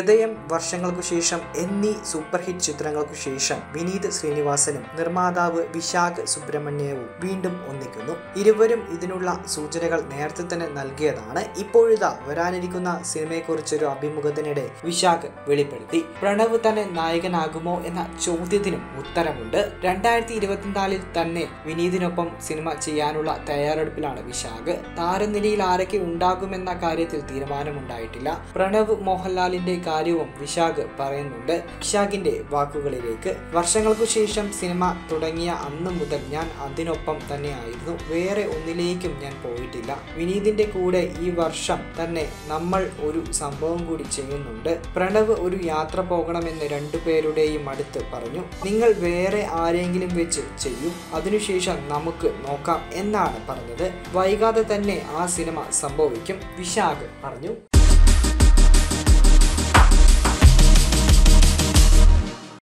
ഹൃദയം, വർഷങ്ങൾക്കു ശേഷം എന്നീ സൂപ്പർ ഹിറ്റ് ചിത്രങ്ങൾക്കു ശേഷം വിനീത് ശ്രീനിവാസനും നിർമ്മാതാവ് വിശാഖ് സുബ്രഹ്മണ്യവും വീണ്ടും ഒന്നിക്കുന്നു. ഇരുവരും ഇതിനുള്ള സൂചനകൾ നേരത്തെ തന്നെ നൽകിയതാണ്. ഇപ്പോഴിതാ വരാനിരിക്കുന്ന സിനിമയെക്കുറിച്ചൊരു അഭിമുഖത്തിനിടെ വിശാഖ് വെളിപ്പെടുത്തി. പ്രണവ് തന്നെ നായകനാകുമോ എന്ന ചോദ്യത്തിനും ഉത്തരമുണ്ട്. 2024 തന്നെ വിനീതിനൊപ്പം സിനിമ ചെയ്യാനുള്ള തയ്യാറെടുപ്പിലാണ് വിശാഖ്. താരനിരയിൽ ആരൊക്കെ ഉണ്ടാകുമെന്ന കാര്യത്തിൽ തീരുമാനമുണ്ടായിട്ടില്ല. പ്രണവ് മോഹൻലാലിന്റെ കാര്യവും വിശാഖ് പറയുന്നുണ്ട്. വിശാഖിന്റെ വാക്കുകളിലേക്ക്, വർഷങ്ങൾക്കു ശേഷം സിനിമ തുടങ്ങിയ അന്ന് മുതൽ ഞാൻ അതിനൊപ്പം തന്നെയായിരുന്നു. വേറെ ഒന്നിലേക്കും ഞാൻ പോയിട്ടില്ല. വിനീതിന്റെ കൂടെ ഈ വർഷം തന്നെ നമ്മൾ ഒരു സംഭവം കൂടി ചെയ്യുന്നുണ്ട്. പ്രണവ് ഒരു യാത്ര പോകണമെന്ന് രണ്ടുപേരുടെയും അടുത്ത് പറഞ്ഞു. നിങ്ങൾ വേറെ ആരെങ്കിലും വെച്ച് ചെയ്യൂ, അതിനുശേഷം നമുക്ക് നോക്കാം എന്നാണ് പറഞ്ഞത്. വൈകാതെ തന്നെ ആ സിനിമ സംഭവിക്കും, വിശാഖ് പറഞ്ഞു.